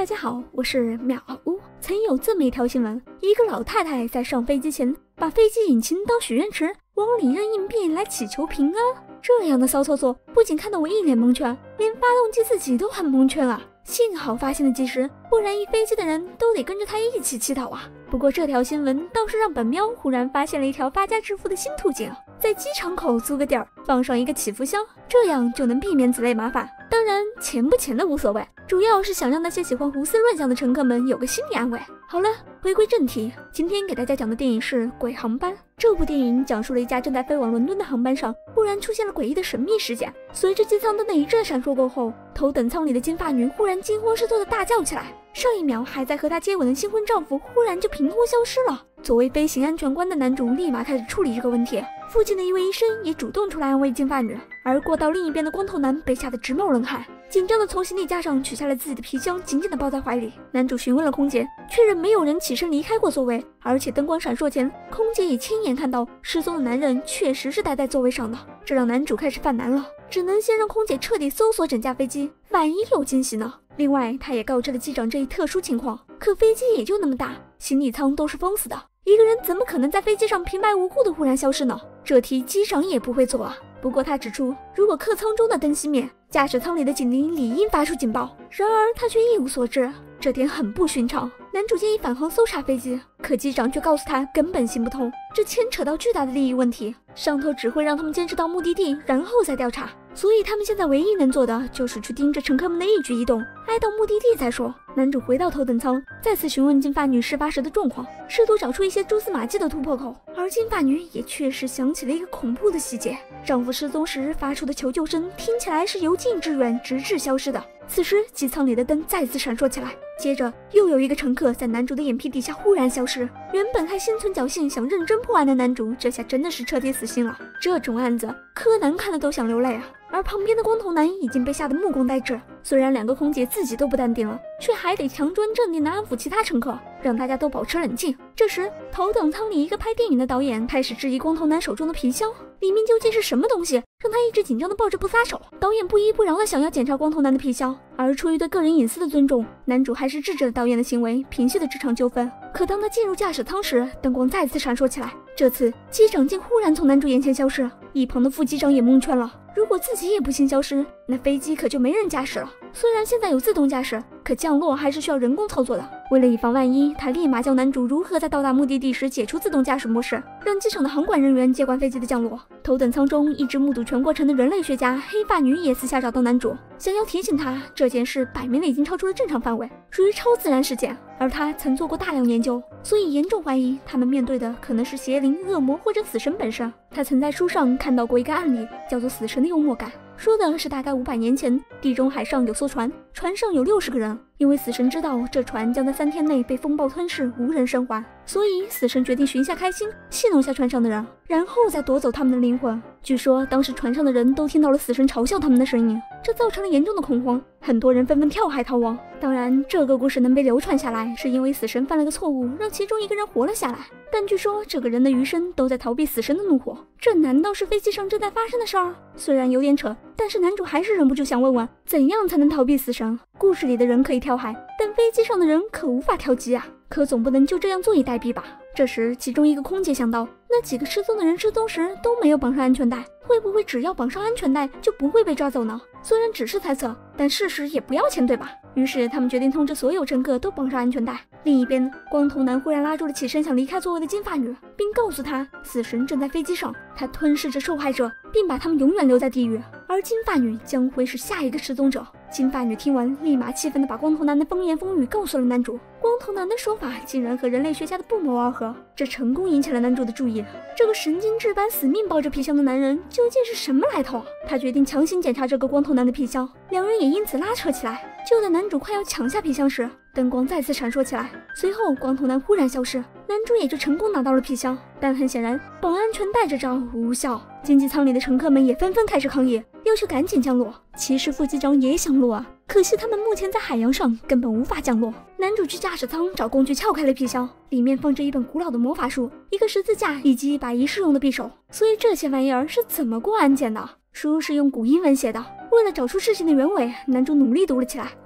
大家好，我是淼屋。曾有这么一条新闻，一个老太太在上飞机前把飞机引擎当许愿池，往里扔硬币来祈求平安。这样的骚操作不仅看得我一脸蒙圈，连发动机自己都很蒙圈啊。幸好发现的及时，不然一飞机的人都得跟着他一起祈祷啊。不过这条新闻倒是让本喵忽然发现了一条发家致富的新途径，在机场口租个地儿，放上一个祈福箱，这样就能避免此类麻烦。当然钱不钱的无所谓，主要是想让那些喜欢胡思乱想的乘客们有个心理安慰。好了，回归正题，今天给大家讲的电影是《鬼航班》。这部电影讲述了一架正在飞往伦敦的航班上，忽然出现了诡异的神秘事件。随着机舱灯的一阵闪烁过后，头等舱里的金发女忽然惊慌失措地大叫起来，上一秒还在和她接吻的新婚丈夫忽然就凭空消失了。作为飞行安全官的男主立马开始处理这个问题，附近的一位医生也主动出来安慰金发女，而过道另一边的光头男被吓得直冒冷汗，紧张地从行李架上取下了自己的皮箱，紧紧地抱在怀里。男主询问了空姐，确认没有人起身离开过座位，而且灯光闪烁前，空姐也亲眼看到失踪的男人确实是待在座位上的。这让男主开始犯难了，只能先让空姐彻底搜索整架飞机，万一有惊喜呢。另外他也告知了机长这一特殊情况，可飞机也就那么大，行李舱都是封死的，一个人怎么可能在飞机上平白无故的忽然消失呢？这题机长也不会做啊。不过他指出，如果客舱中的灯熄灭，驾驶舱里的警铃理应发出警报，然而他却一无所知，这点很不寻常。男主建议返航搜查飞机，可机长却告诉他根本行不通，这牵扯到巨大的利益问题，上头只会让他们坚持到目的地，然后再调查。所以他们现在唯一能做的就是去盯着乘客们的一举一动，挨到目的地再说。男主回到头等舱，再次询问金发女事发时的状况，试图找出一些蛛丝马迹的突破口。而金发女也确实想起了一个恐怖的细节，丈夫失踪时发出的求救声听起来是由近至远直至消失的。此时机舱里的灯再次闪烁起来，接着又有一个乘客在男主的眼皮底下忽然消失。原本还心存侥幸想认真破案的男主，这下真的是彻底死心了。这种案子柯南看了都想流泪啊。而旁边的光头男已经被吓得目光呆滞，虽然两个空姐自己都不淡定了，却还得强装镇定地安抚其他乘客，让大家都保持冷静。这时头等舱里一个拍电影的导演开始质疑光头男手中的皮箱里面究竟是什么东西，让他一直紧张地抱着不撒手。导演不依不饶地想要检查光头男的皮箱，而出于对个人隐私的尊重，男主还是制止了导演的行为，平息了这场纠纷。可当他进入驾驶舱时，灯光再次闪烁起来，这次机长竟忽然从男主眼前消失，一旁的副机长也蒙圈了。如果自己也不幸消失，那飞机可就没人驾驶了。虽然现在有自动驾驶，可降落还是需要人工操作的。为了以防万一，他立马教男主如何在到达目的地时解除自动驾驶模式，让机场的航管人员接管飞机的降落。头等舱中一直目睹全过程的人类学家黑发女也私下找到男主，想要提醒他这件事摆明了已经超出了正常范围，属于超自然事件，而他曾做过大量研究，所以严重怀疑他们面对的可能是邪灵、恶魔或者死神本身。他曾在书上看到过一个案例，叫做死神的幽默感，说的是大概500年前，地中海上有艘船，船上有60个人，因为死神知道这船将在3天内被风暴吞噬，无人生还，所以死神决定寻下开心，戏弄下船上的人，然后再夺走他们的灵魂。据说当时船上的人都听到了死神嘲笑他们的声音，这造成了严重的恐慌，很多人纷纷跳海逃亡。当然这个故事能被流传下来，是因为死神犯了个错误，让其中一个人活了下来，但据说这个人的余生都在逃避死神的怒火。这难道是飞机上正在发生的事儿？虽然有点扯，但是男主还是忍不住想问问，怎样才能逃避死神？故事里的人可以跳海，但飞机上的人可无法跳机啊，可总不能就这样坐以待毙吧。这时其中一个空姐想到，那几个失踪的人失踪时都没有绑上安全带，会不会只要绑上安全带就不会被抓走呢？虽然只是猜测，但事实也不要钱对吧？于是他们决定通知所有乘客都绑上安全带。另一边，光头男忽然拉住了起身想离开座位的金发女，并告诉她死神正在飞机上，他吞噬着受害者，并把他们永远留在地狱，而金发女将会是下一个失踪者。金发女听完，立马气愤地把光头男的风言风语告诉了男主。光头男的说法竟然和人类学家的不谋而合，这成功引起了男主的注意。这个神经质般死命抱着皮箱的男人究竟是什么来头？他决定强行检查这个光头男的皮箱，两人也因此拉扯起来。就在男主快要抢下皮箱时，灯光再次闪烁起来，随后光头男忽然消失，男主也就成功拿到了皮箱。但很显然，绑安全带这招无效，经济舱里的乘客们也纷纷开始抗议，要求赶紧降落。其实副机长也想落啊，可惜他们目前在海洋上，根本无法降落。男主去驾驶舱找工具撬开了皮箱，里面放着一本古老的魔法书、一个十字架以及一把仪式用的匕首。所以这些玩意儿是怎么过安检的？书是用古英文写的。为了找出事情的原委，男主努力读了起来。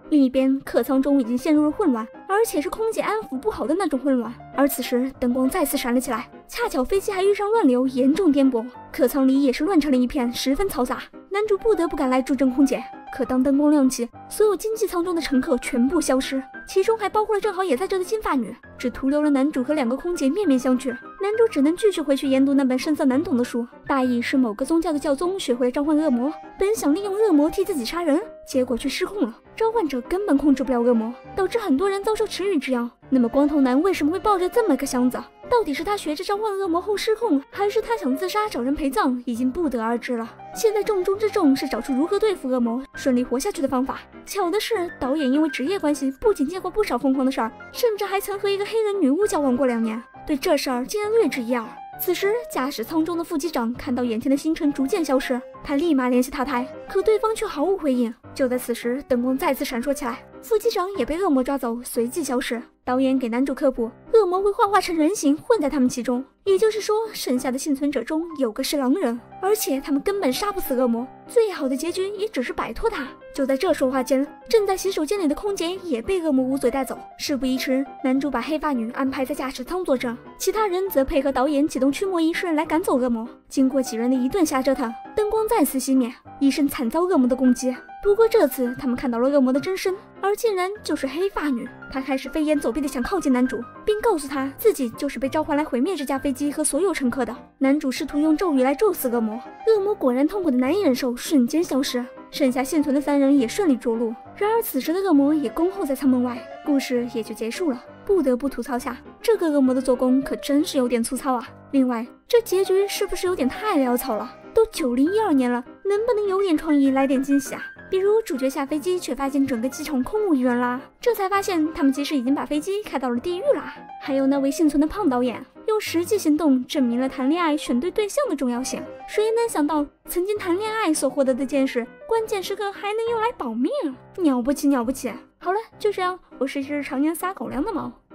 另一边，客舱中已经陷入了混乱，而且是空姐安抚不好的那种混乱。而此时，灯光再次闪了起来，恰巧飞机还遇上乱流，严重颠簸，客舱里也是乱成了一片，十分嘈杂。男主不得不赶来助阵空姐。可当灯光亮起，所有经济舱中的乘客全部消失，其中还包括了正好也在这的金发女，只徒留了男主和2个空姐面面相觑。男主只能继续回去研读那本深色难懂的书，大意是某个宗教的教宗学会了召唤恶魔，本想利用恶魔替自己杀人，结果却失控了，召唤者根本控制不了恶魔，导致很多人遭受池鱼之殃。那么光头男为什么会抱着这么个箱子？到底是他学着召唤恶魔后失控，还是他想自杀找人陪葬，已经不得而知了。现在重中之重是找出如何对付恶魔，顺利活下去的方法。巧的是，导演因为职业关系，不仅见过不少疯狂的事儿，甚至还曾和一个黑人女巫交往过2年，对这事儿竟然略知一二。此时，驾驶舱中的副机长看到眼前的星辰逐渐消失，他立马联系塔台，可对方却毫无回应。就在此时，灯光再次闪烁起来，副机长也被恶魔抓走，随即消失。导演给男主科普，恶魔会化成人形，混在他们其中，也就是说，剩下的幸存者中有个是狼人，而且他们根本杀不死恶魔，最好的结局也只是摆脱他。就在这说话间，正在洗手间里的空姐也被恶魔捂嘴带走。事不宜迟，男主把黑发女安排在驾驶舱坐镇，其他人则配合导演启动驱魔仪式来赶走恶魔。经过几人的一顿瞎折腾，灯光再次熄灭，一身惨遭恶魔的攻击。不过这次他们看到了恶魔的真身，而竟然就是黑发女。她开始飞檐走壁的想靠近男主，并告诉他自己就是被召唤来毁灭这架飞机和所有乘客的。男主试图用咒语来咒死恶魔，恶魔果然痛苦的难以忍受，瞬间消失。剩下幸存的3人也顺利着陆。然而此时的恶魔也恭候在舱门外，故事也就结束了。不得不吐槽下，这个恶魔的做工可真是有点粗糙啊。另外，这结局是不是有点太潦草了？都9012年了，能不能有点创意，来点惊喜啊？比如主角下飞机却发现整个机场空无一人啦，这才发现他们其实已经把飞机开到了地狱啦。还有那位幸存的胖导演，用实际行动证明了谈恋爱选对对象的重要性。谁能想到曾经谈恋爱所获得的见识，关键时刻还能用来保命，了不起了不起。好了，就这样，我是一只常年撒狗粮的猫。